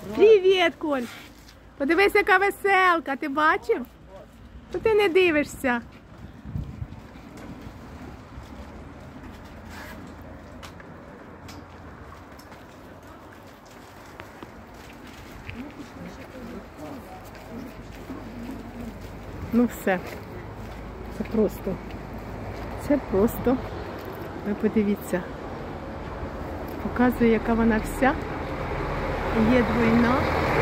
Привіт, Коль! Подивись, яка веселка, ти бачив? То ти не дивишся. Ну все. Це просто. Це просто. Ви подивіться. Показує, яка вона вся. Є двойна.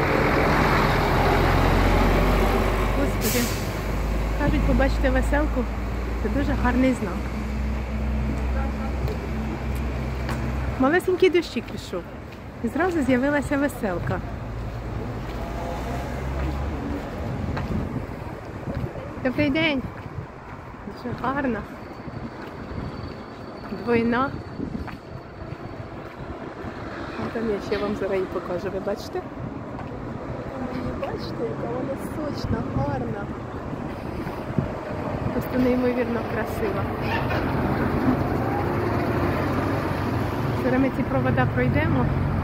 Господи. Кажуть, побачите веселку. Це дуже гарний знак. Малесенький дощик пішов. І зразу з'явилася веселка. Добрий день. Дуже гарна. Двойна. А там я ще вам зараз її покажу. Ви бачите? Бачите, яка вона сочна, гарна. Просто неймовірно красива. Зараз ми ці провода пройдемо.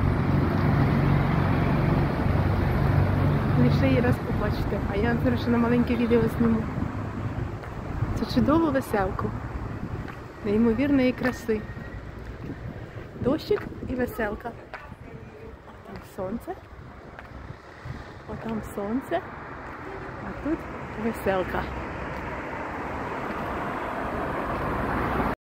Лише її раз побачите. А я зараз ще на маленьке відео зніму. Це чудову веселку. Неймовірної краси. Дощик і веселка. Там сонце. Отам сонце. А тут веселка.